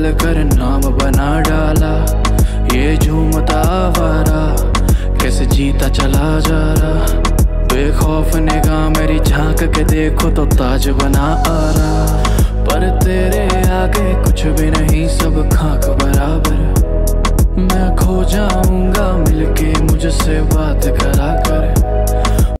बदल कर नाम बना डाला। ये झूमता आवारा कैसे जीता चला जा रहा। बेखौफ निगाह मेरी झांक के देखो तो ताज बना आ रहा। पर तेरे आगे कुछ भी नहीं, सब खाक